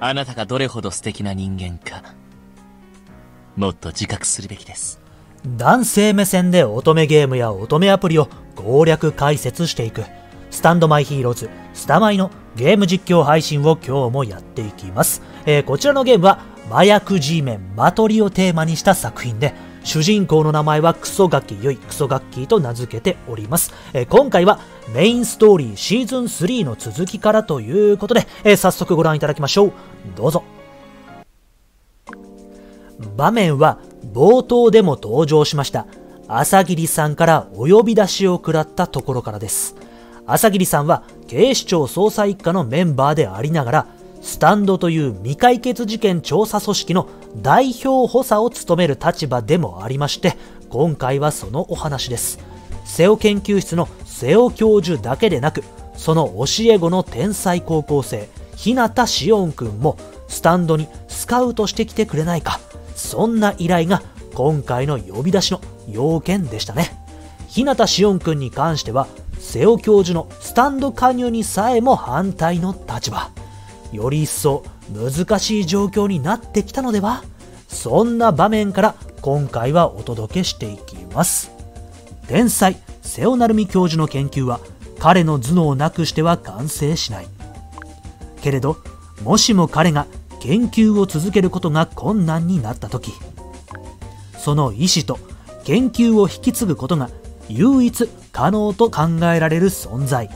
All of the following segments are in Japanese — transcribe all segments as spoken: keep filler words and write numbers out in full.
あなたがどれほど素敵な人間か、もっと自覚するべきです。 男性目線で乙女ゲームや乙女アプリを攻略解説していくスタンドマイヒーローズスタマイのゲーム実況配信を今日もやっていきます。えー、こちらのゲームは麻薬 G メンマトリをテーマにした作品で、主人公の名前はクソガキユイ、クソガッキーと名付けております。えー、今回はメインストーリーシーズンスリーの続きからということで、えー、早速ご覧いただきましょう。どうぞ。場面は冒頭でも登場しました朝霧さんからお呼び出しを食らったところからです。朝霧さんは警視庁捜査一課のメンバーでありながら、スタンドという未解決事件調査組織の代表補佐を務める立場でもありまして、今回はそのお話です。瀬尾研究室の瀬尾教授だけでなく、その教え子の天才高校生日向紫音くんもスタンドにスカウトしてきてくれないか、そんな依頼が今回の呼び出しの要件でしたね。日向紫音くんに関しては瀬尾教授のスタンド加入にさえも反対の立場。より一層難しい状況になってきたのでは。そんな場面から今回はお届けしていきます。天才瀬尾成美教授の研究は彼の頭脳をなくしては完成しない。けれどもしも彼が研究を続けることが困難になった時、その意志と研究を引き継ぐことが唯一可能と考えられる存在、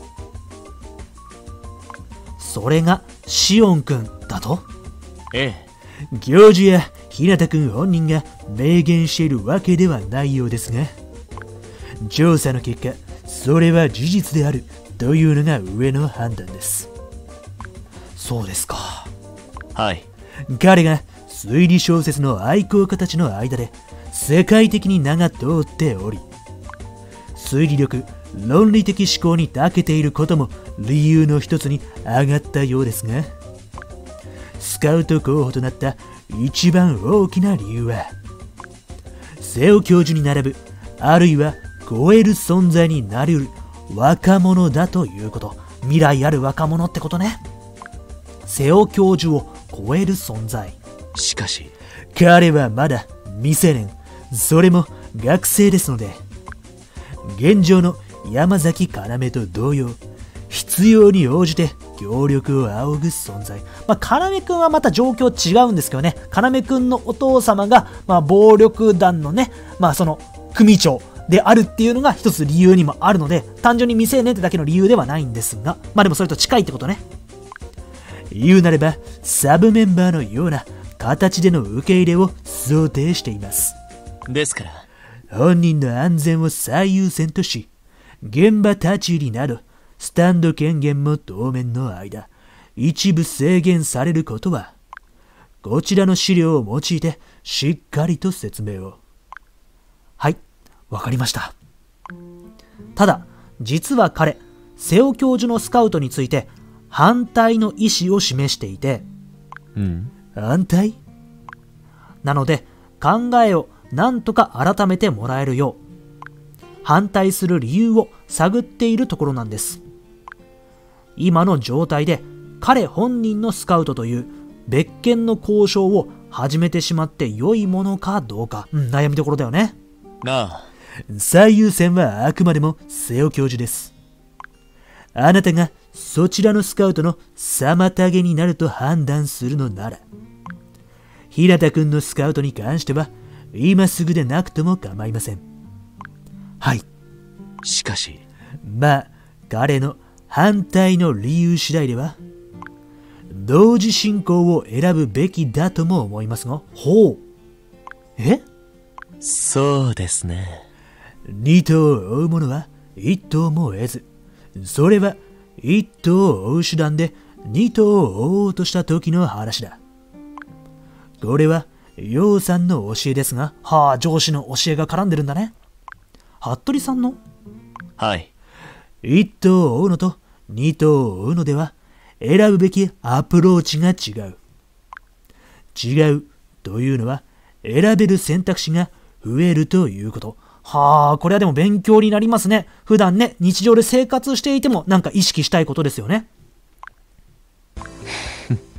それがシオンくんだと。 ええ、教授や日向くん本人が明言しているわけではないようですが、調査の結果それは事実であるというのが上の判断です。そうですか。 はい。 彼が推理小説の愛好家たちの間で世界的に名が通っており、推理力、論理的思考に長けていることも理由の一つに上がったようですが、スカウト候補となった一番大きな理由は、瀬尾教授に並ぶ、あるいは超える存在になりうる若者だということ。未来ある若者ってことね。瀬尾教授を超える存在。 しかし彼はまだ未成年、それも学生ですので、現状の山崎要と同様、必要に応じて協力を仰ぐ存在。まあ、要くんはまた状況違うんですけどね、要くんのお父様が、まあ、暴力団のね、まあ、その組長であるっていうのが一つ理由にもあるので、単純に未成年ってだけの理由ではないんですが、まあでもそれと近いってことね。言うなればサブメンバーのような形での受け入れを想定しています。 ですから本人の安全を最優先とし、現場立ち入りなどスタンド権限も当面の間一部制限されることは、こちらの資料を用いてしっかりと説明を。はい、わかりました。ただ実は彼、瀬尾教授のスカウトについて反対の意思を示していて、 うん、 反対なので考えを何とか改めてもらえるよう、反対する理由を探っているところなんです。今の状態で彼本人のスカウトという別件の交渉を始めてしまって良いものかどうか、うん、悩みどころだよね。 なあ、 最優先はあくまでも瀬尾教授です。あなたがそちらのスカウトの妨げになると判断するのなら、日向くんのスカウトに関しては今すぐでなくとも構いません。はい。 しかしまあ彼の反対の理由次第では同時進行を選ぶべきだとも思いますが。ほう。え？ そうですね。 二頭を追う者は一頭も得ず、それは一頭を追う手段で二頭を追おうとした時の話だ。これは楊さんの教えですが、はあ、上司の教えが絡んでるんだね。服部さんの？ はい。 一頭を追うのと二頭を追うのでは選ぶべきアプローチが違う。違うというのは選べる選択肢が増えるということ。はあ、これはでも勉強になりますね。普段ね、日常で生活していてもなんか意識したいことですよね。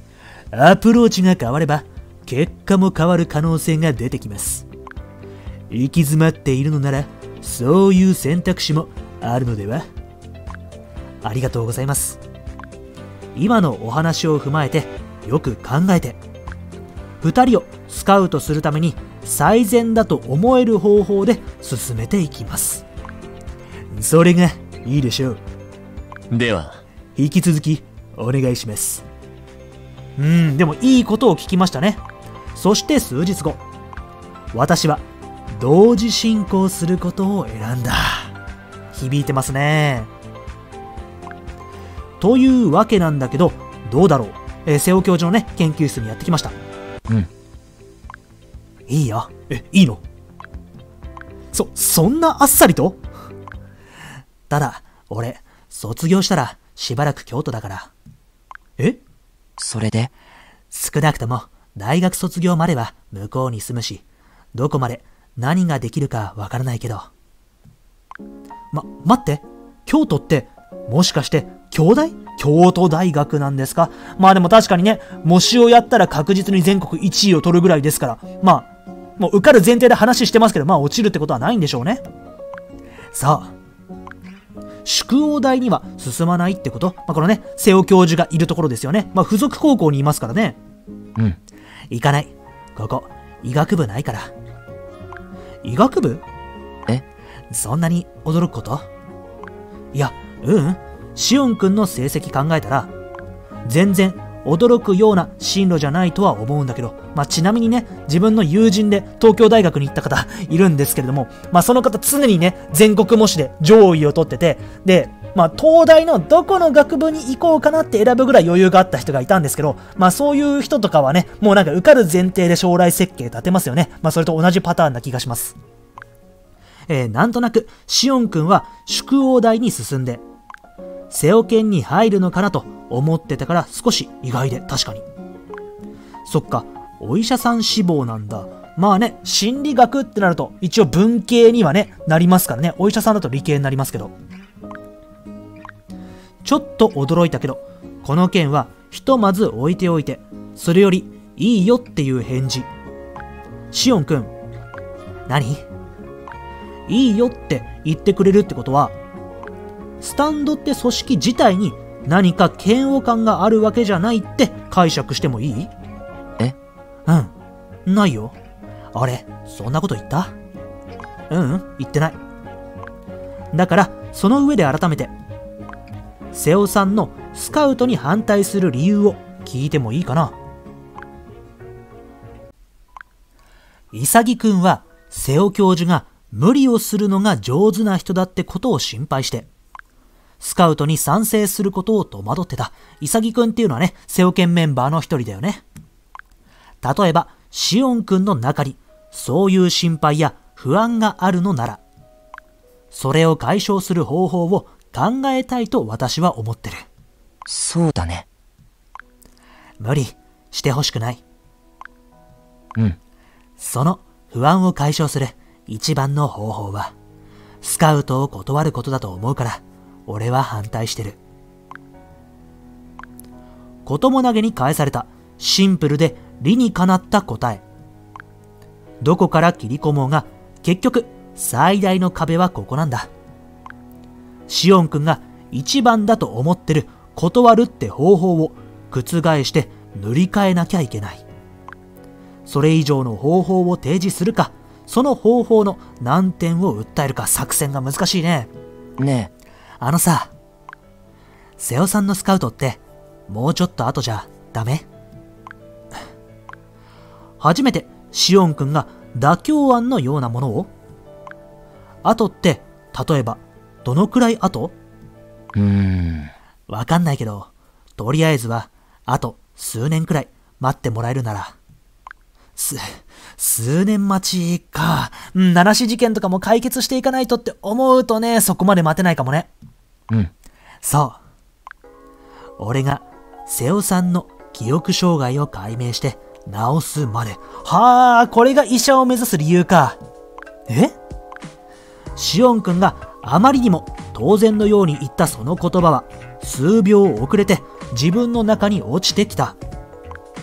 アプローチが変われば結果も変わる可能性が出てきます。行き詰まっているのならそういう選択肢もあるのでは。ありがとうございます。今のお話を踏まえてよく考えて、ふたりをスカウトするために最善だと思える方法で進めていきます。それがいいでしょう。 では引き続きお願いします。うん、でもいいことを聞きましたね。そして数日後、私は同時進行することを選んだ。響いてますね。というわけなんだけど、どうだろう、えー、瀬尾教授のね研究室にやってきました。 うん。 いいよ。え、いいの？そ、そんなあっさりと？ただ、俺、卒業したらしばらく京都だから。え？ それで？ 少なくとも大学卒業までは向こうに住むし、どこまで何ができるかわからないけど。ま、待って。京都って、もしかして、京大？京都大学なんですか？まあでも確かにね、模試をやったら確実に全国いちいを取るぐらいですから、まあ、もう受かる前提で話してますけど、まあ落ちるってことはないんでしょうね。さあ、宿王大には進まないってこと？まあこのね、瀬尾教授がいるところですよね。まあ付属高校にいますからね。 うん。 行かない。ここ、医学部ないから。医学部？ え？ そんなに驚くこと？いや、うん。シオン君の成績考えたら、全然驚くような進路じゃないとは思うんだけど、まあちなみにね、自分の友人で東京大学に行った方いるんですけれども、まあその方常にね、全国模試で上位を取ってて、で、まあ東大のどこの学部に行こうかなって選ぶぐらい余裕があった人がいたんですけど、まあそういう人とかはね、もうなんか受かる前提で将来設計立てますよね。まあそれと同じパターンな気がします。えー、なんとなくシオン君は宿王大に進んで、瀬尾研に入るのかなと思ってたから少し意外で、確かに。そっか、お医者さん志望なんだ。まあね、心理学ってなると一応文系にはね、なりますからね。お医者さんだと理系になりますけど。ちょっと驚いたけど、この件はひとまず置いておいて、それよりいいよっていう返事。シオン君、何？いいよって言ってくれるってことは、スタンドって組織自体に何か嫌悪感があるわけじゃないって解釈してもいい？ え？ うん。ないよ。あれ、そんなこと言った？うん、うん、言ってない。だから、その上で改めて、瀬尾さんのスカウトに反対する理由を聞いてもいいかな？潔くんは、瀬尾教授が無理をするのが上手な人だってことを心配して、スカウトに賛成することを戸惑ってた。潔くんっていうのはね、瀬尾研メンバーの一人だよね。例えば、シオンくんの中に、そういう心配や不安があるのなら、それを解消する方法を考えたいと私は思ってる。 そうだね。 無理してほしくない。 うん。 その不安を解消する一番の方法は、スカウトを断ることだと思うから、俺は反対してる。ことも投げに返されたシンプルで理にかなった答え。どこから切り込もうが、結局最大の壁はここなんだ。シオン君が一番だと思ってる断るって方法を覆して塗り替えなきゃいけない。それ以上の方法を提示するか、その方法の難点を訴えるか、作戦が難しいね。 ねえ。 あのさ、瀬尾さんのスカウトってもうちょっと後じゃダメ？初めてシオン君が妥協案のようなものを？後って例えばどのくらい後？ うーん。 わかんないけど、とりあえずはあと数年くらい待ってもらえるなら。す、数年待ちか。うん、奈良市事件とかも解決していかないとって思うとね、そこまで待てないかもね。 うん。 そう。俺が瀬尾さんの記憶障害を解明して治すまで。はあ、これが医者を目指す理由か。え？シオン君があまりにも当然のように言ったその言葉は数秒遅れて自分の中に落ちてきた。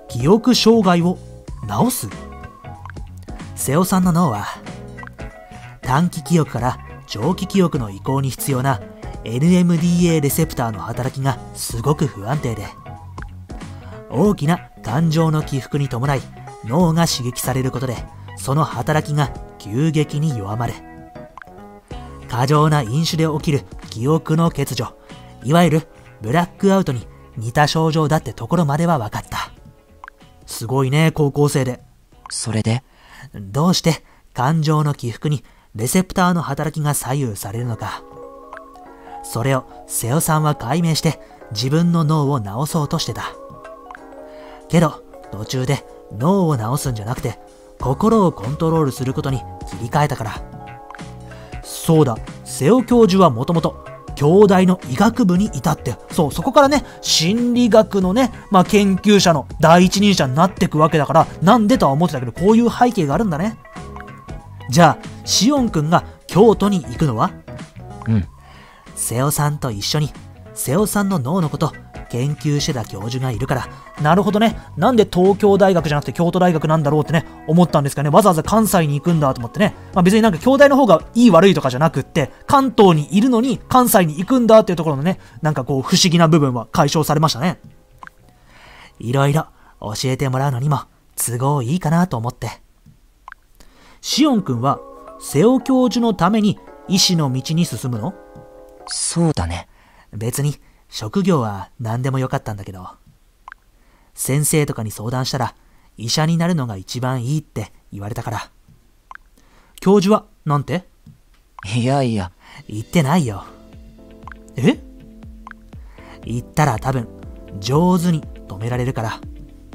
記憶障害を治す。瀬尾さんの脳は短期記憶から長期記憶の移行に必要な エヌエムディーエー レセプターの働きがすごく不安定で、大きな感情の起伏に伴い脳が刺激されることでその働きが急激に弱まる。過剰な飲酒で起きる記憶の欠如、いわゆるブラックアウトに似た症状だってところまでは分かった。すごいね、高校生で。 それでどうして感情の起伏にレセプターの働きが左右されるのか。それを瀬尾さんは解明して自分の脳を治そうとしてた。けど途中で脳を治すんじゃなくて心をコントロールすることに切り替えたから。そうだ、瀬尾教授はもともと京大の医学部にいたって。そう、そこからね、心理学のね、まあ研究者の第一人者になっていくわけだから、なんでとは思ってたけど、こういう背景があるんだね。じゃあシオンくんが京都に行くのは？ うん。 瀬尾さんと一緒に瀬尾さんの脳のこと研究してた教授がいるから。なるほどね、なんで東京大学じゃなくて京都大学なんだろうってね思ったんですかね。わざわざ関西に行くんだと思ってね、まあ、別になんか京大の方がいい悪いとかじゃなくって、関東にいるのに関西に行くんだっていうところのね、なんかこう不思議な部分は解消されましたね。いろいろ教えてもらうのにも都合いいかなと思って。シオンくんは瀬尾教授のために医師の道に進むの？ そうだね。 別に職業は何でもよかったんだけど、先生とかに相談したら医者になるのが一番いいって言われたから。教授はなんて？ いやいや、 言ってないよ。え？言ったら多分上手に止められるから。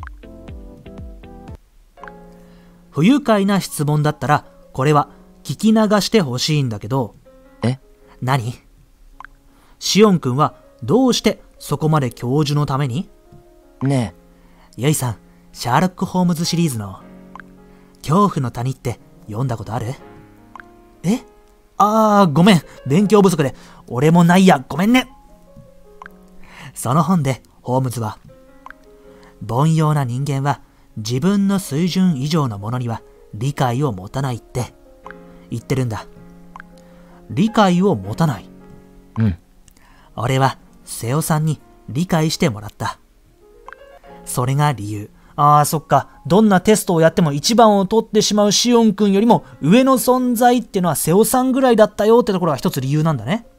不愉快な質問だったらこれは聞き流してほしいんだけど。 え？ 何？シオンくんはどうしてそこまで教授のために？ ねえ、ゆいさん、シャーロック・ホームズシリーズの恐怖の谷って読んだことある？え？あー、ごめん、勉強不足で。俺もないや、ごめんね。その本でホームズは、凡庸な人間は自分の水準以上のものには理解を持たないって言ってるんだ。理解を持たない。 うん。 俺は瀬尾さんに理解してもらった。それが理由。ああ、そっか。どんなテストをやっても一番を取ってしまうシオンくんよりも上の存在っていうのは瀬尾さんぐらいだったよってところが一つ理由なんだね。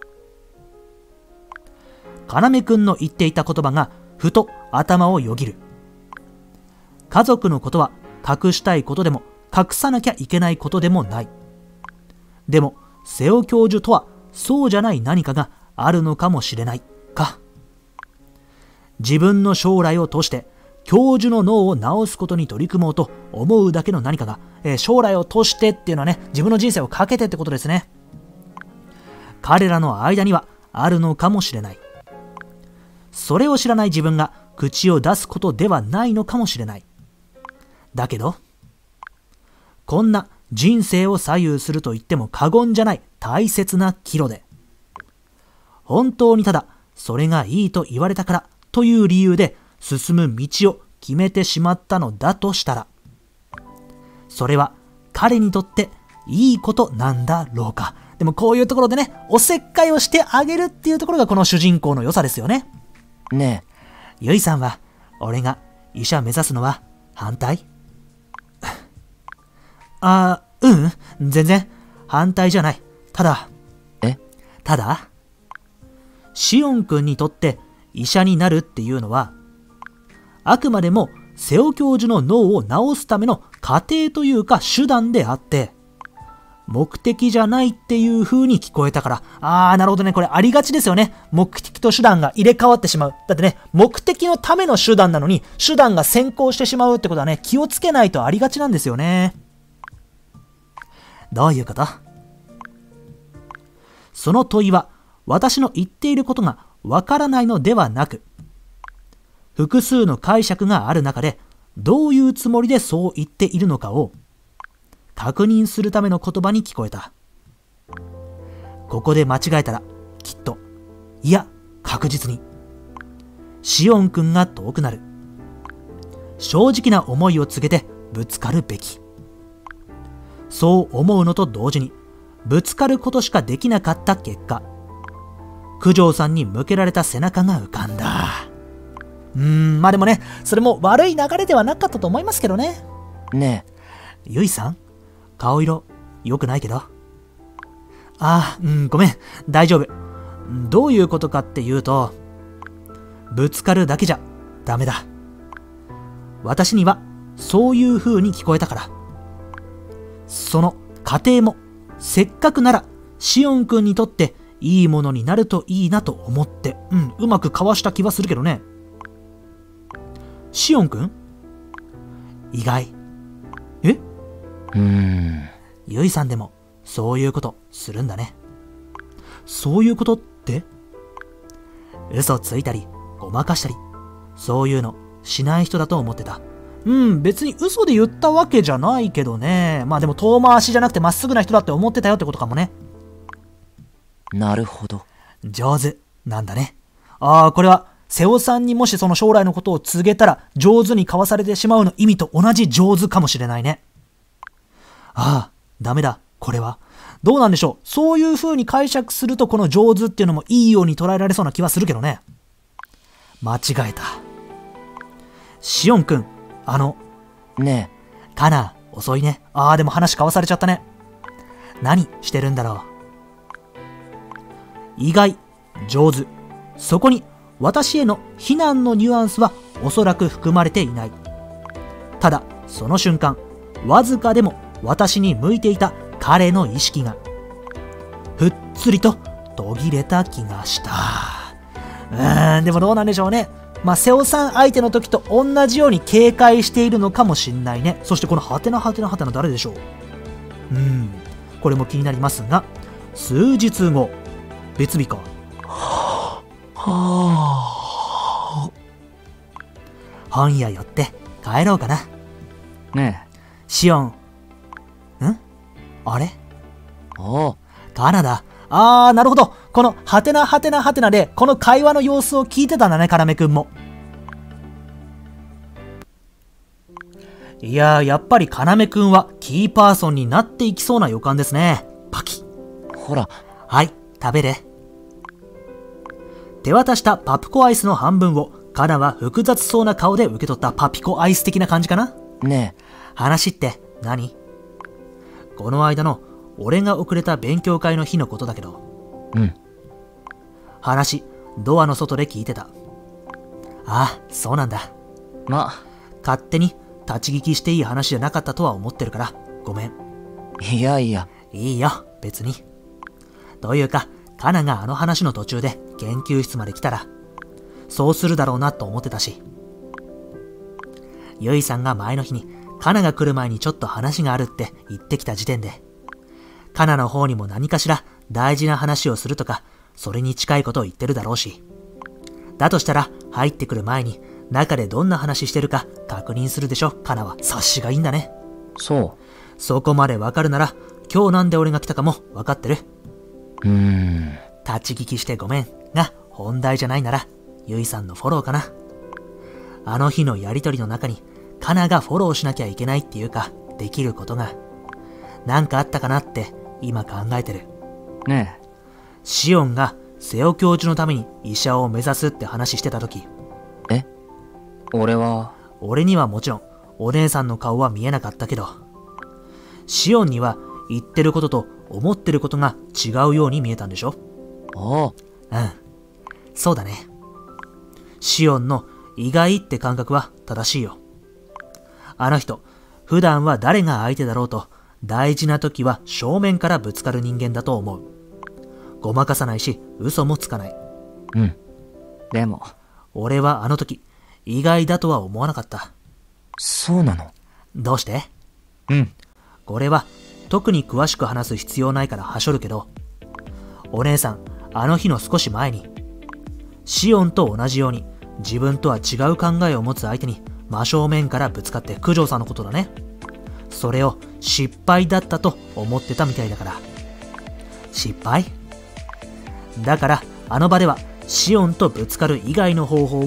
かなめくんの言っていた言葉がふと頭をよぎる。家族のことは隠したいことでも隠さなきゃいけないことでもない。でも瀬尾教授とはそうじゃない何かがあるのかもしれないか。自分の将来を通して教授の脳を治すことに取り組もうと思うだけの何かが、えー、将来を通してっていうのはね、自分の人生をかけてってことですね。彼らの間にはあるのかもしれない。それを知らない自分が口を出すことではないのかもしれない。だけどこんな人生を左右すると言っても過言じゃない大切な岐路で、本当にただそれがいいと言われたからという理由で進む道を決めてしまったのだとしたら、それは彼にとっていいことなんだろうか。でもこういうところでね、おせっかいをしてあげるっていうところがこの主人公の良さですよね。 ねえ、ゆいさんは俺が医者目指すのは反対？あー、うん、全然反対じゃない。ただ、 えただシオン君にとって医者になるっていうのはあくまでも瀬尾教授の脳を治すための過程というか手段であって目的じゃないっていう風に聞こえたから、あー、なるほどね。これありがちですよね。目的と手段が入れ替わってしまう。だってね、目的のための手段なのに手段が先行してしまうってことはね、気をつけないとありがちなんですよね。どういうこと？その問いは私の言っていることがわからないのではなく、複数の解釈がある中でどういうつもりでそう言っているのかを確認するための言葉に聞こえた。ここで間違えたらきっと、いや確実にシオン君が遠くなる。 正直な思いを告げてぶつかるべき。そう思うのと同時に、ぶつかることしかできなかった結果、九条さんに向けられた背中が浮かんだ。うーん、まあでもね、それも悪い流れではなかったと思いますけどね。 ねえ。ゆいさん、顔色、良くないけど。ああ、うん、ごめん、大丈夫。どういうことかっていうと、ぶつかるだけじゃダメだ。私にはそういう風に聞こえたから。その過程もせっかくならシオンくんにとっていいものになるといいなと思って、うん、うまくかわした気はするけどね。シオンくん？意外。え？ うーん。 ゆいさんでもそういうことするんだね。そういうことって？嘘ついたりごまかしたり、そういうのしない人だと思ってた。うん、別に嘘で言ったわけじゃないけどね。まあでも遠回しじゃなくてまっすぐな人だって思ってたよってことかもね。 なるほど。 上手なんだね。ああ、これは瀬尾さんにもしその将来のことを告げたら上手に交わされてしまうの意味と同じ上手かもしれないね。ああ、ダメだ。これはどうなんでしょう。そういう風に解釈するとこの上手っていうのもいいように捉えられそうな気はするけどね。間違えた。シオンくん、あのねえ。カナ、遅いね。ああ、でも話交わされちゃったね。何してるんだろう。意外、上手。そこに私への非難のニュアンスはおそらく含まれていない。ただその瞬間、わずかでも私に向いていた彼の意識がふっつりと途切れた気がした。うーん、でもどうなんでしょうね。まあ瀬尾さん相手の時と同じように警戒しているのかもしんないね。そしてこのハテナハテナハテナ誰でしょう。うーん、これも気になりますが、数日後、別日か。はあ、本屋寄って帰ろうかな。 ねえ。 シオン。ん？あれ？ おう。 カナダ。あー、なるほど。このハテナハテナハテナでこの会話の様子を聞いてたんだね、カナメくんも。いやー、やっぱりカナメくんはキーパーソンになっていきそうな予感ですね。パキ。 ほら。 はい、食べれ。手渡したパピコアイスの半分をカナは複雑そうな顔で受け取った。パピコアイス的な感じかな。 ねえ。 話って何？この間の俺が遅れた勉強会の日のことだけど。 うん。 話、ドアの外で聞いてた。ああ、そうなんだ。 ま、 勝手に立ち聞きしていい話じゃなかったとは思ってるから、ごめん。 いやいや。 いいよ、別に。というか、カナがあの話の途中で研究室まで来たら、そうするだろうなと思ってたし。ゆいさんが前の日に、カナが来る前にちょっと話があるって言ってきた時点で、カナの方にも何かしら大事な話をするとか、それに近いことを言ってるだろうし。だとしたら、入ってくる前に、中でどんな話してるか確認するでしょ、カナは。察しがいいんだね。 そう。 そこまでわかるなら、今日なんで俺が来たかもわかってる。 うーん。 立ち聞きしてごめんが本題じゃないなら、ゆいさんのフォローかな。あの日のやりとりの中に、カナがフォローしなきゃいけないっていうか、できることが、なんかあったかなって今考えてる。 ねえ。 シオンが瀬尾教授のために医者を目指すって話してた時。 え？俺は。 俺にはもちろん、お姉さんの顔は見えなかったけど、シオンには言ってることと思ってることが違うように見えたんでしょ？ おう。 うん。そうだね。シオンの意外って感覚は正しいよ。あの人、普段は誰が相手だろうと、大事な時は正面からぶつかる人間だと思う。ごまかさないし、嘘もつかない。 うん。でも、 俺はあの時、意外だとは思わなかった。 そうなの？ どうして？ うん。 これは、特に詳しく話す必要ないからはしょるけど、お姉さん、あの日の少し前に、シオンと同じように、自分とは違う考えを持つ相手に、真正面からぶつかって九条さんのことだね。それを失敗だったと思ってたみたいだから。失敗？だからあの場ではシオンとぶつかる以外の方法を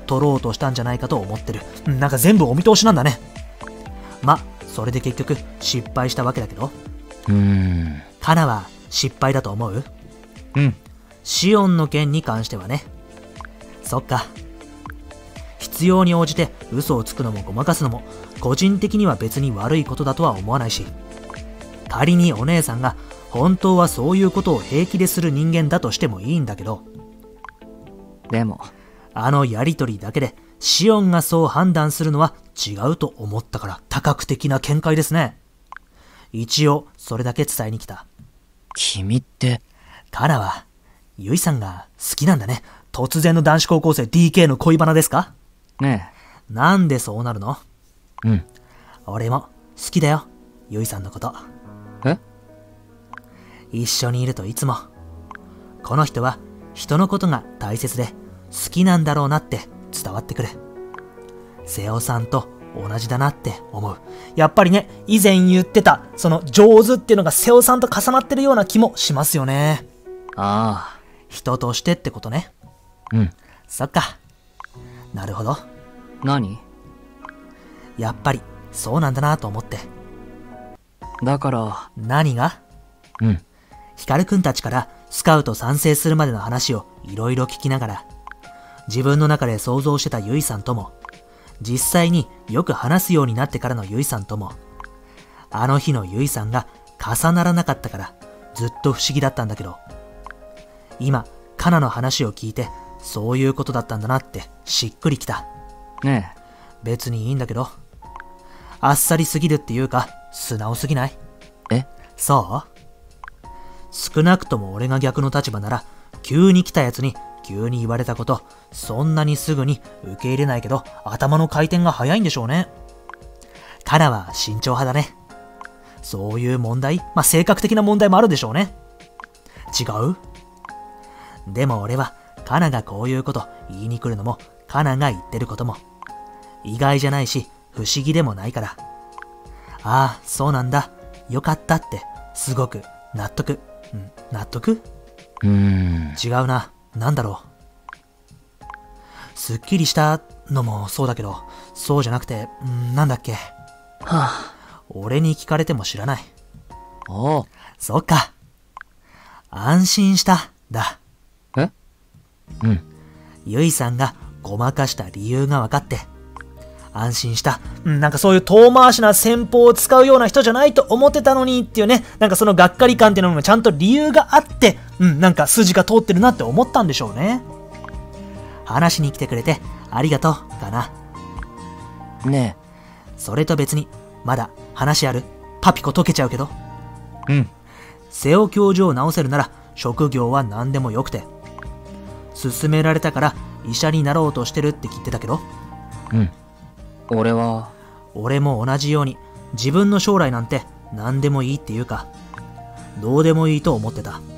取ろうとしたんじゃないかと思ってる。うん、なんか全部お見通しなんだね。ま、それで結局失敗したわけだけど。 うーん。 カナは失敗だと思う？ うん。 シオンの件に関してはね。そっか。必要に応じて嘘をつくのもごまかすのも個人的には別に悪いことだとは思わないし、仮にお姉さんが本当はそういうことを平気でする人間だとしてもいいんだけど、 でもあのやりとりだけでシオンがそう判断するのは違うと思ったから多角的な見解ですね。一応それだけ伝えに来た。 君ってカナはユイさんが好きなんだね。突然の男子高校生 ディーケー の恋バナですか？ ねえ。なんでそうなるの？ うん。 俺も好きだよ、ユイさんのこと。 え？ 一緒にいるといつもこの人は人のことが大切で好きなんだろうなって伝わってくる。瀬尾さんと同じだなって思う。やっぱりね、以前言ってたその上手っていうのが瀬尾さんと重なってるような気もしますよね。 ああ。 人としてってことね。 うん。 そっか。なるほど。 何？ やっぱりそうなんだなと思って。 だから何が？ うん。 ヒカルくんたちからスカウト賛成するまでの話をいろいろ聞きながら、自分の中で想像してたユイさんとも、実際によく話すようになってからのユイさんとも、あの日のユイさんが重ならなかったからずっと不思議だったんだけど、今カナの話を聞いてそういうことだったんだなってしっくりきた。 ねえ。 別にいいんだけど、あっさりすぎるっていうか素直すぎない？ え？ そう？少なくとも俺が逆の立場なら急に来たやつに急に言われたこと、そんなにすぐに受け入れないけど頭の回転が早いんでしょうね。カナは慎重派だね。そういう問題、まあ性格的な問題もあるでしょうね。違う？でも俺はカナがこういうこと言いに来るのもカナが言ってることも意外じゃないし不思議でもないから、ああそうなんだ、よかったってすごく納得。うん、納得？ うーん。 違うな。なんだろう。すっきりしたのもそうだけど、そうじゃなくて、んなんだっけ。 はあ。 俺に聞かれても知らない。 おう。 そっか。安心した、だ。 え？うん。 ゆいさんがごまかした理由が分かって、安心した。うん、なんかそういう遠回しな戦法を使うような人じゃないと思ってたのにっていうね、なんかそのがっかり感っていうのもちゃんと理由があって、うん、なんか筋が通ってるなって思ったんでしょうね。話に来てくれてありがとうかな。 ねそれと別に、まだ話ある？パピコ溶けちゃうけど。 え。うん。 瀬尾教授を治せるなら職業は何でもよくて、勧められたから医者になろうとしてるって聞いてたけど。 うん。俺は俺も同じように自分の将来なんて何でもいいっていうかどうでもいいと思ってた。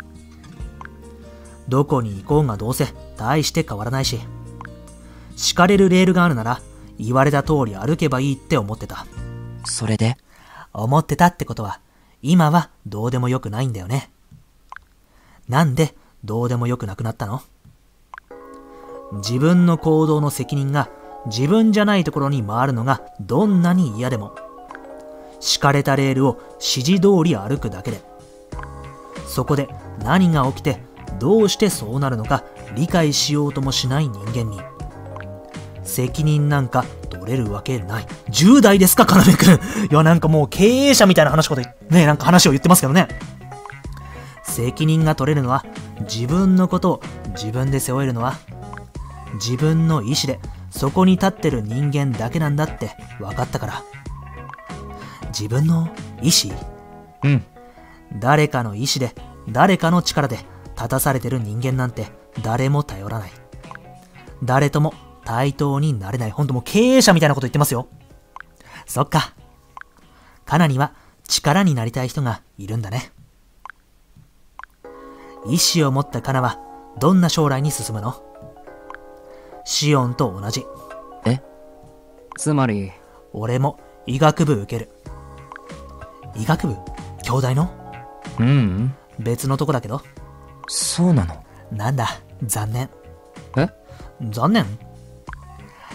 どこに行こうがどうせ大して変わらないし、敷かれるレールがあるなら言われた通り歩けばいいって思ってた。 それで思ってたってことは今はどうでもよくないんだよね。なんでどうでもよくなくなったの？自分の行動の責任が自分じゃないところに回るのがどんなに嫌でも、敷かれたレールを指示通り歩くだけで、そこで何が起きてどうしてそうなるのか理解しようともしない人間に責任なんか取れるわけない。じゅう代ですか、かなめくん。いや、なんかもう経営者みたいな話ことね、なんか話を言ってますけどね。責任が取れるのは自分のことを自分で背負えるのは自分の意志でそこに立ってる人間だけなんだって分かったから。自分の意志？ うん。 誰かの意志で誰かの力で立たされてる人間なんて誰も頼らない。誰とも対等になれない。ほんともう経営者みたいなこと言ってますよ。そっか。カナには力になりたい人がいるんだね。意志を持ったカナはどんな将来に進むの？シオンと同じ。 え？つまり俺も医学部受ける。医学部？兄弟の？ うん、うん、 別のとこだけど。 そうなの？ なんだ、残念。 え？ 残念？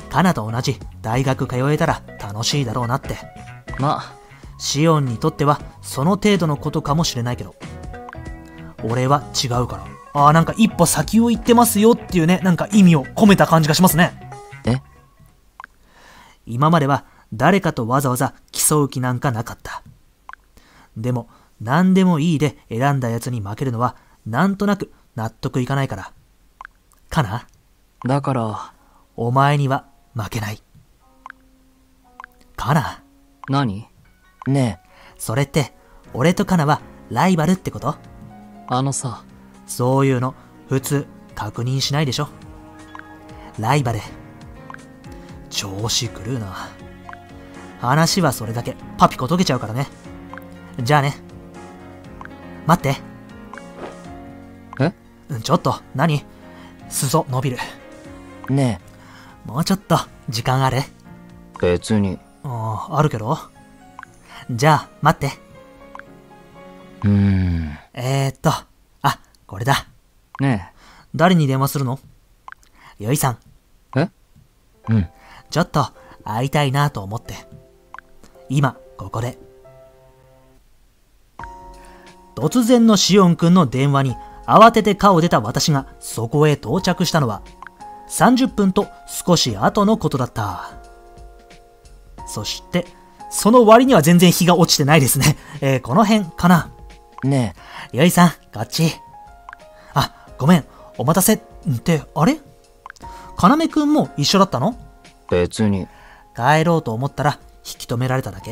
カナと同じ大学通えたら楽しいだろうなって。 まあ、 シオンにとってはその程度のことかもしれないけど、俺は違うから。ああ、なんか一歩先を行ってますよっていうね、なんか意味を込めた感じがしますね。 え？ 今までは誰かとわざわざ競う気なんかなかった。でも、何でもいいで選んだやつに負けるのはなんとなく納得いかないから。かな？ だから、 お前には負けない。かな？ 何？ねえ。 それって、俺とカナはライバルってこと？ あのさ。 そういうの、普通、確認しないでしょ。ライバル。調子狂うな。話はそれだけ、パピコ溶けちゃうからね。じゃあね。待って。 え？ ちょっと、何？裾伸びる。 ねえ。もうちょっと、時間ある？ 別に。 ああ、あるけど。じゃあ、待って。 うーん。 えーっと、あ、これだ。 ねえ。 誰に電話するの？ゆいさん。 え？うん。 ちょっと、会いたいなと思って。今、ここで。突然のシオンくんの電話に、慌てて顔を出た私がそこへ到着したのは、さんじゅっぷんと少し後のことだった。そして、その割には全然日が落ちてないですね。えー、この辺かな。 ねえ。ゆいさん、こっち。あ、ごめん。お待たせ。って、あれ？かなめくんも一緒だったの？ 別に。 帰ろうと思ったら引き止められただけ。ん？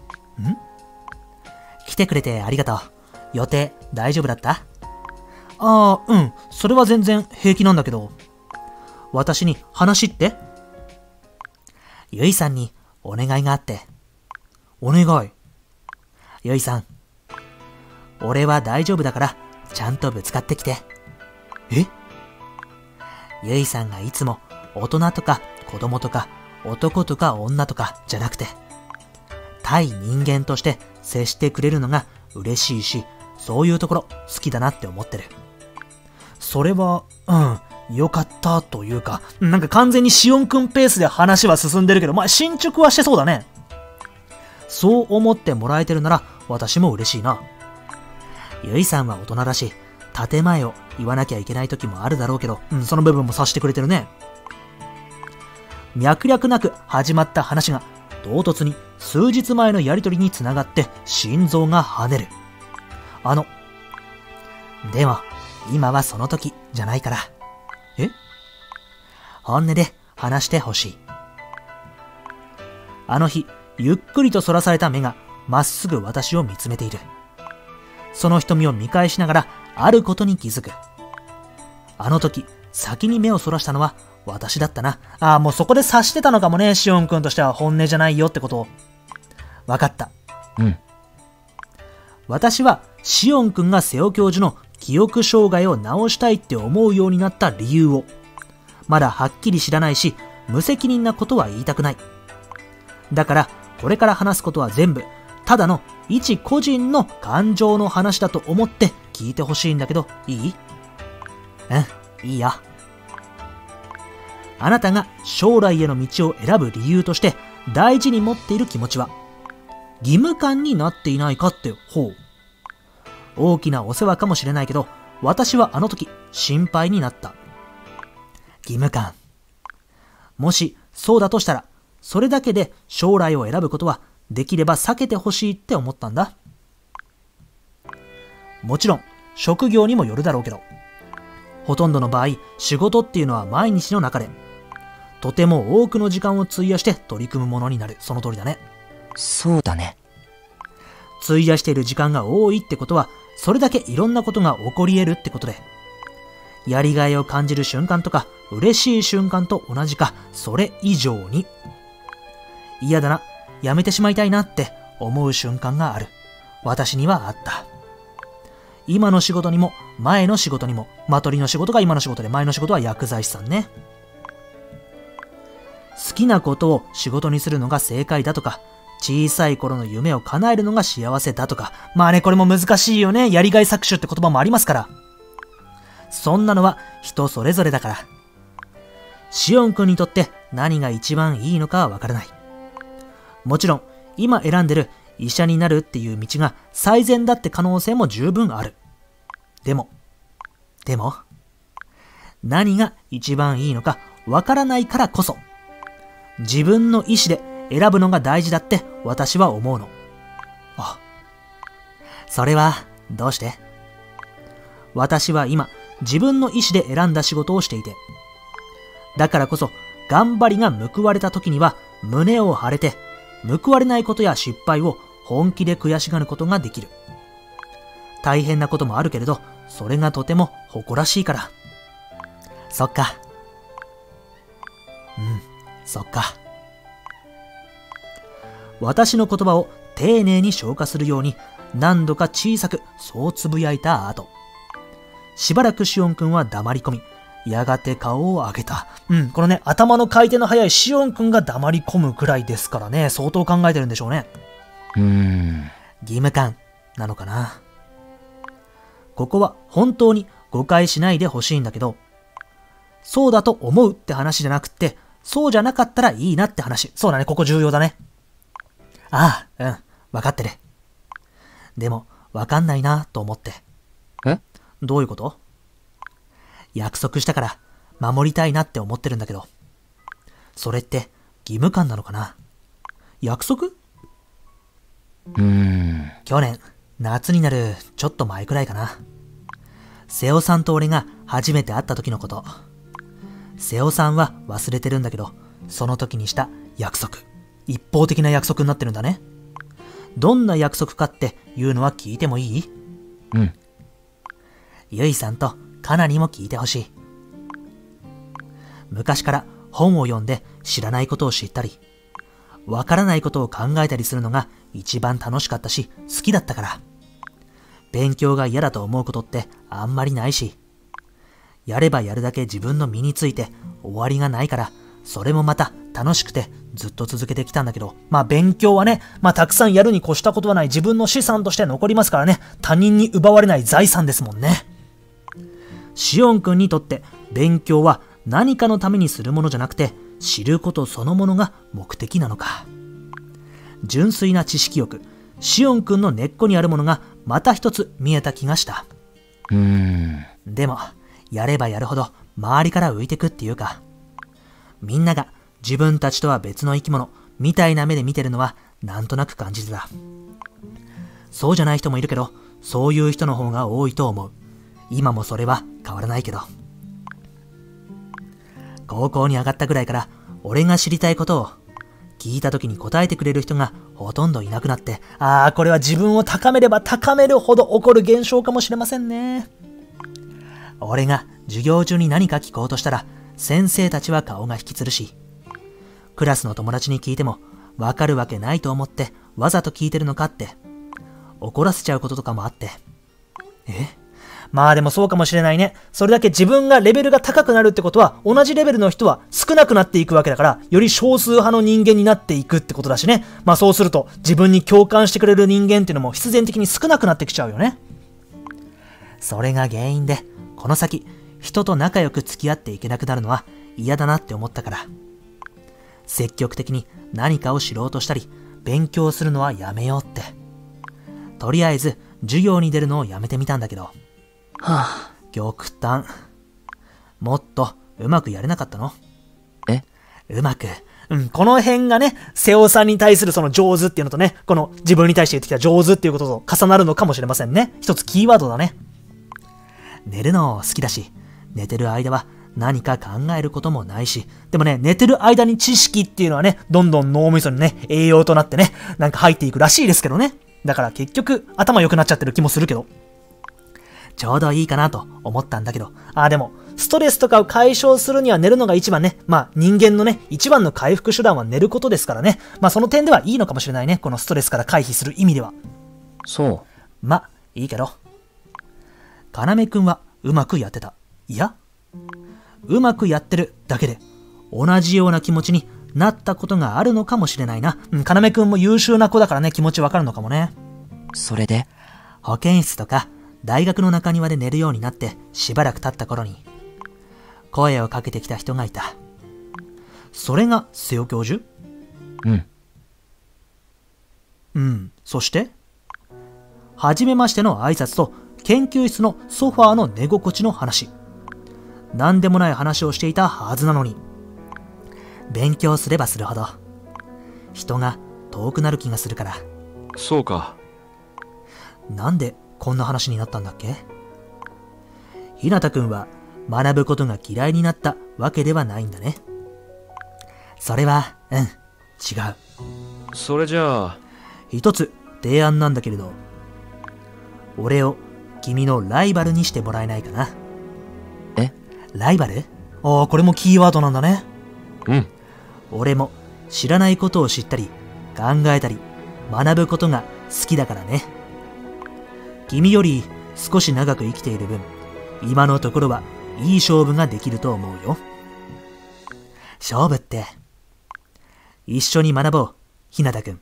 来てくれてありがとう。予定大丈夫だった？ああ、うん。それは全然平気なんだけど。私に話って？ゆいさんにお願いがあって。お願い？ゆいさん。俺は大丈夫だから、ちゃんとぶつかってきて。え？ゆいさんがいつも大人とか子供とか男とか女とかじゃなくて、対人間として接してくれるのが嬉しいし、そういうところ好きだなって思ってる。それは、うん、よかったというか、なんか完全にシオンくんペースで話は進んでるけど、まあ進捗はしてそうだね。そう思ってもらえてるなら私も嬉しいな。ゆいさんは大人だし、建前を言わなきゃいけない時もあるだろうけど、うん、その部分も察してくれてるね。脈絡なく始まった話が唐突に数日前のやりとりにつながって心臓が跳ねる。あの、でも今はその時じゃないから。え？本音で話してほしい。あの日、ゆっくりとそらされた目がまっすぐ私を見つめている。その瞳を見返しながらあることに気づく。あの時、先に目をそらしたのは私だったな。ああ、もうそこで察してたのかもね、シオン君としては本音じゃないよってことを。わかった。 うん。 私はシオン君が瀬尾教授の記憶障害を治したいって思うようになった理由を、まだはっきり知らないし、無責任なことは言いたくない。だから、これから話すことは全部、ただの一個人の感情の話だと思って聞いてほしいんだけど、いい？うん、いいよ。あなたが将来への道を選ぶ理由として大事に持っている気持ちは、義務感になっていないかって、ほう。大きなお世話かもしれないけど、私はあの時心配になった。義務感。もしそうだとしたら、それだけで将来を選ぶことはできれば避けてほしいって思ったんだ。もちろん職業にもよるだろうけど、ほとんどの場合仕事っていうのは毎日の中でとても多くの時間を費やして取り組むものになる。その通りだね。 そうだね。 費やしている時間が多いってことは、それだけいろんなことが起こり得るってことで、やりがいを感じる瞬間とか嬉しい瞬間と同じかそれ以上に、嫌だな、やめてしまいたいなって思う瞬間がある。私にはあった。今の仕事にも前の仕事にも、マトリの仕事が今の仕事で前の仕事は薬剤師さんね。好きなことを仕事にするのが正解だとか、小さい頃の夢を叶えるのが幸せだとか、まあね、これも難しいよね。やりがい搾取って言葉もありますから。そんなのは人それぞれだから。 シオン君にとって何が一番いいのかはわからない。もちろん、今選んでる医者になるっていう道が最善だって可能性も十分ある。でも、でも、何が一番いいのかわからないからこそ、自分の意思で選ぶのが大事だって私は思うの。あ、それはどうして？私は今自分の意思で選んだ仕事をしていて、だからこそ頑張りが報われた時には胸を張れて、報われないことや失敗を本気で悔しがることができる。大変なこともあるけれど、それがとても誇らしいから。そっか。うん、そっか。私の言葉を丁寧に消化するように何度か小さくそうつぶやいた後、しばらくシオン君は黙り込み、やがて顔を上げた。うん、このね、頭の回転の速いシオン君が黙り込むくらいですからね、相当考えてるんでしょうね。 うーん。 義務感なのかな。ここは本当に誤解しないでほしいんだけど、そうだと思うって話じゃなくって、そうじゃなかったらいいなって話。そうだね、ここ重要だね。ああ、うん、わかってる。でも、わかんないなと思って。 え？ どういうこと？約束したから守りたいなって思ってるんだけど、それって義務感なのかな？約束？ うーん。 去年、夏になるちょっと前くらいかな。瀬尾さんと俺が初めて会った時のこと。瀬尾さんは忘れてるんだけど、その時にした約束。一方的な約束になってるんだね。どんな約束かっていうのは聞いてもいい？ うん。 ゆいさんとカナにも聞いてほしい。昔から本を読んで知らないことを知ったり、わからないことを考えたりするのが一番楽しかったし、好きだったから。勉強が嫌だと思うことってあんまりないし、やればやるだけ自分の身について終わりがないから、それもまた楽しくてずっと続けてきたんだけど、まあ勉強はね、まあたくさんやるに越したことはない、自分の資産として残りますからね、他人に奪われない財産ですもんね。シオン君にとって勉強は何かのためにするものじゃなくて、知ることそのものが目的なのか。純粋な知識欲、シオン君の根っこにあるものがまた一つ見えた気がした。 うーん。 でも、やればやるほど周りから浮いてくっていうか、みんなが自分たちとは別の生き物みたいな目で見てるのはなんとなく感じてた。そうじゃない人もいるけど、そういう人の方が多いと思う。今もそれは変わらないけど。高校に上がったぐらいから俺が知りたいことを聞いた時に答えてくれる人がほとんどいなくなって、ああ、これは自分を高めれば高めるほど起こる現象かもしれませんね。俺が授業中に何か聞こうとしたら、先生たちは顔が引きつるし、クラスの友達に聞いてもわかるわけないと思ってわざと聞いてるのかって怒らせちゃうこととかもあって。え？まあでもそうかもしれないね。それだけ自分がレベルが高くなるってことは、同じレベルの人は少なくなっていくわけだから、より少数派の人間になっていくってことだしね。まあそうすると自分に共感してくれる人間っていうのも必然的に少なくなってきちゃうよね。それが原因でこの先人と仲良く付き合っていけなくなるのは嫌だなって思ったから、積極的に何かを知ろうとしたり勉強するのはやめようって。とりあえず授業に出るのをやめてみたんだけど、はあ。 極端。もっとうまくやれなかったの？ え？ うまく。うん、この辺がね、瀬尾さんに対するその上手っていうのとね、この自分に対して言ってきた上手っていうことと重なるのかもしれませんね。一つキーワードだね。寝るの好きだし、寝てる間は何か考えることもないし、でもね、寝てる間に知識っていうのはね、どんどん脳みそにね、栄養となってね、なんか入っていくらしいですけどね。だから結局頭良くなっちゃってる気もするけど、ちょうどいいかなと思ったんだけど、ああでもストレスとかを解消するには寝るのが一番ね。まあ人間のね、一番の回復手段は寝ることですからね。まあその点ではいいのかもしれないね。このストレスから回避する意味では。 そう。 まあいいけど、かなめくんはうまくやってた。いや、うまくやってるだけで同じような気持ちになったことがあるのかもしれないな。うん、かなめくんも優秀な子だからね、気持ちわかるのかもね。 それで？ 保健室とか大学の中庭で寝るようになってしばらく経った頃に声をかけてきた人がいた。 それが瀬尾教授？ うん。 うん。そして初めましての挨拶と研究室のソファーの寝心地の話。何でもない話をしていたはずなのに、勉強すればするほど人が遠くなる気がするから。 そうか。 なんでこんな話になったんだっけ？ひなたくんは学ぶことが嫌いになったわけではないんだね。それは、うん、違う。 それじゃあ、 一つ提案なんだけれど、俺を君のライバルにしてもらえないかな。 え？ ライバル？ああ、これもキーワードなんだね。 うん。 俺も知らないことを知ったり、考えたり、学ぶことが好きだからね。君より少し長く生きている分、今のところはいい勝負ができると思うよ。勝負って、一緒に学ぼう、ひなたくん。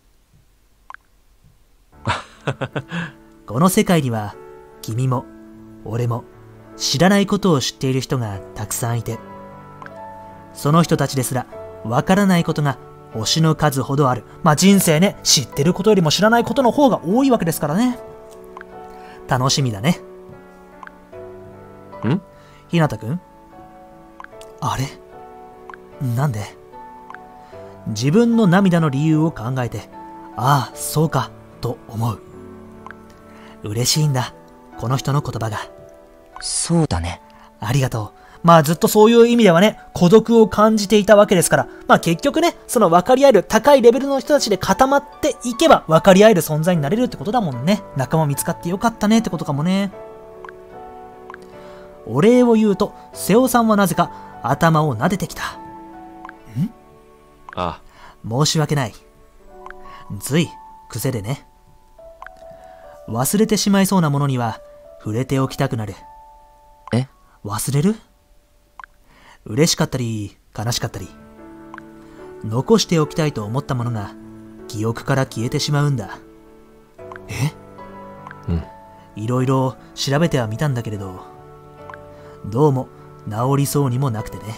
この世界には、君も俺も知らないことを知っている人がたくさんいて、その人たちですらわからないことが星の数ほどある。まあ人生ね、知ってることよりも知らないことの方が多いわけですからね。楽しみだね。 ん？ ひなたくん？あれ？なんで？自分の涙の理由を考えて、ああ、そうか、と思う。嬉しいんだ、この人の言葉が。 そうだね。 ありがとう。まあずっとそういう意味ではね、孤独を感じていたわけですから、まあ結局ね、その分かり合える高いレベルの人たちで固まっていけば分かり合える存在になれるってことだもんね。仲間見つかってよかったねってことかもね。お礼を言うと、瀬尾さんはなぜか頭を撫でてきた。ん？ あ、 申し訳ない。つい癖でね。忘れてしまいそうなものには触れておきたくなる。 え？ 忘れる？嬉しかったり悲しかったり、残しておきたいと思ったものが記憶から消えてしまうんだ。え？ うん。 いろいろ調べてはみたんだけれど、どうも治りそうにもなくてね。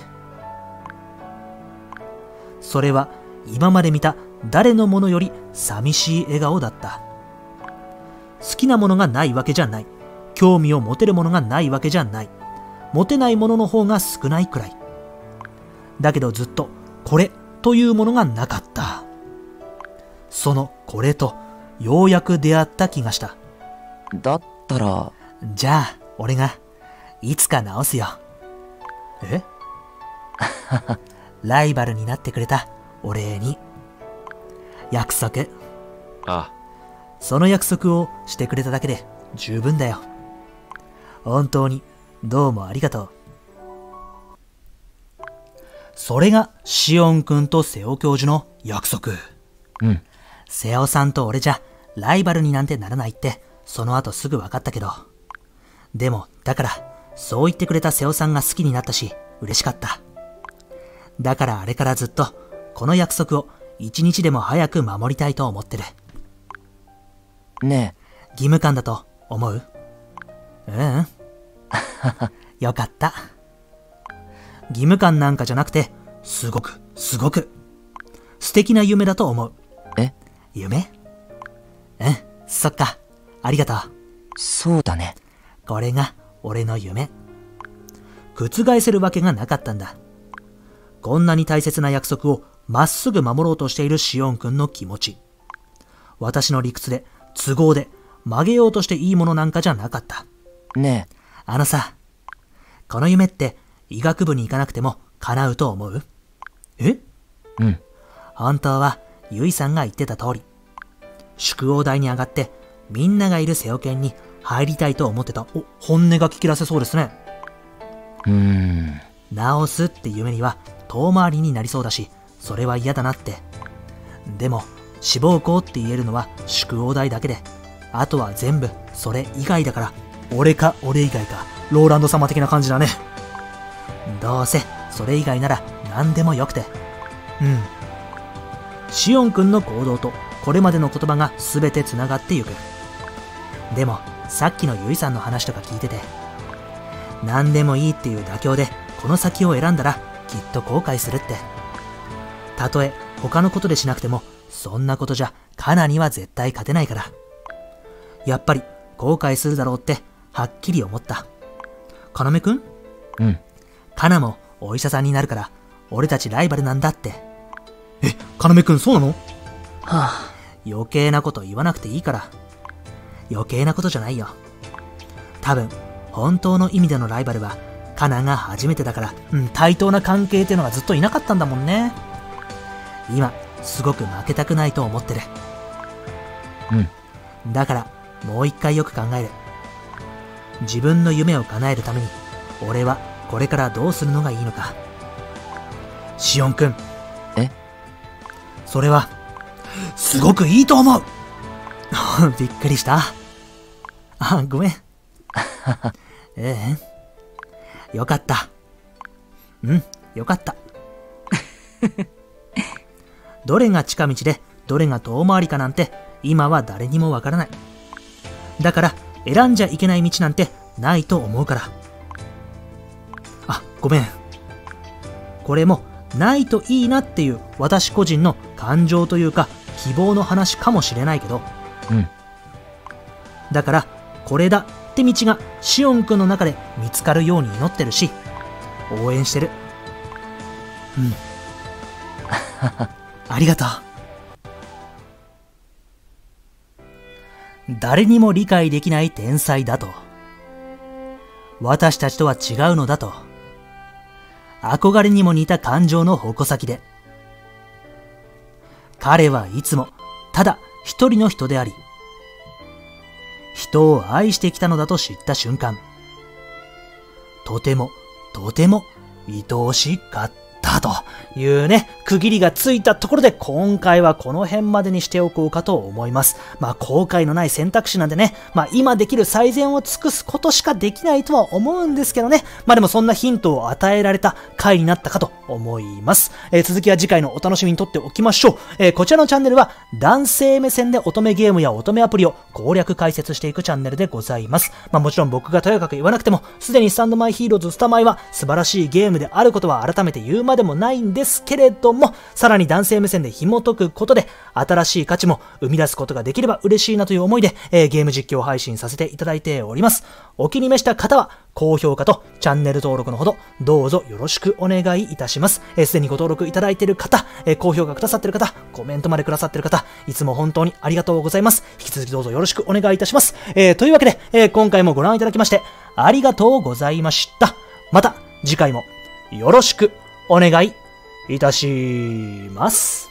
それは今まで見た誰のものより寂しい笑顔だった。好きなものがないわけじゃない。興味を持てるものがないわけじゃない。持てないものの方が少ないくらい。だけどずっとこれというものがなかった。そのこれとようやく出会った気がした。 だったら、 じゃあ俺がいつか直すよ。え？ライバルになってくれたお礼に。約束。 あ、 その約束をしてくれただけで十分だよ。本当にどうもありがとう。それがシオン君と瀬尾教授の約束。 うん。 瀬尾さんと俺じゃライバルになんてならないってその後すぐ分かったけど、でもだからそう言ってくれた瀬尾さんが好きになったし嬉しかった。だからあれからずっとこの約束を一日でも早く守りたいと思ってる。 ね義務感だと思う？うんうん。よかった。義務感なんかじゃなくて、すごく、すごく、素敵な夢だと思う。 え？ 夢？うん、そっか。ありがとう。 そうだね。 これが俺の夢。覆せるわけがなかったんだ。こんなに大切な約束をまっすぐ守ろうとしているシオン君の気持ち。私の理屈で、都合で曲げようとしていいものなんかじゃなかった。 ねえ。 あのさ、この夢って医学部に行かなくても叶うと思う？え？ うん。 本当はゆいさんが言ってた通り、宿王大に上がってみんながいる瀬尾研に入りたいと思ってた。お、本音が聞き出せそうですね。 うーん。 治すって夢には遠回りになりそうだし、それは嫌だなって。でも志望校って言えるのは宿王大だけで、あとは全部それ以外だから、俺か俺以外かローランド様的な感じだね。どうせそれ以外なら何でもよくて。うん。シオン君の行動とこれまでの言葉が全て繋がってゆく。でもさっきのゆいさんの話とか聞いてて、何でもいいっていう妥協でこの先を選んだらきっと後悔するって。 たとえ他のことでしなくても、そんなことじゃカナには絶対勝てないから。やっぱり後悔するだろうってはっきり思った。カナメくん？ うん。 カナもお医者さんになるから俺たちライバルなんだって。え、カナメくんそうなの？ はあ。 余計なこと言わなくていいから。余計なことじゃないよ。多分本当の意味でのライバルはカナが初めてだから、うん、対等な関係っていうのがずっといなかったんだもんね。今すごく負けたくないと思ってる。 うん。 だからもう一回よく考える。自分の夢を叶えるために俺はこれからどうするのがいいのか。シオンくん。 え？ それはすごくいいと思う。びっくりした。あ、ごめん。ええ。よかった。うん、よかった。どれが近道でどれが遠回りかなんて今は誰にもわからない。だから選んじゃいけない道なんてないと思うから。あ、ごめん。これもないといいなっていう私個人の感情というか希望の話かもしれないけど、 うん。 だからこれだって道がシオンくんの中で見つかるように祈ってるし、応援してる。うん。ありがとう。誰にも理解できない天才だと。私たちとは違うのだと。憧れにも似た感情の矛先で。彼はいつもただ一人の人であり、人を愛してきたのだと知った瞬間、とてもとても愛おしかったというね、区切りがついたところで今回はこの辺までにしておこうかと思います。まあ後悔のない選択肢なんでね、まあ今できる最善を尽くすことしかできないとは思うんですけどね。まあでもそんなヒントを与えられた回になったかと思います。えー、続きは次回のお楽しみにとっておきましょう。えー、こちらのチャンネルは男性目線で乙女ゲームや乙女アプリを攻略解説していくチャンネルでございます。まあもちろん僕がとやかく言わなくても、すでにスタンドマイヒーローズスタマイは素晴らしいゲームであることは改めて言うまでもないんですけれども、さらに男性目線で紐解くことで新しい価値も生み出すことができれば嬉しいなという思いで、えー、ゲーム実況配信させていただいております。お気に召した方は高評価とチャンネル登録のほどどうぞよろしくお願いいたします。す、えー、でにご登録いただいている方、えー、高評価くださっている方、コメントまでくださっている方、いつも本当にありがとうございます。引き続きどうぞよろしくお願いいたします。えー、というわけで、えー、今回もご覧いただきましてありがとうございました。また次回もよろしくお願いいたします。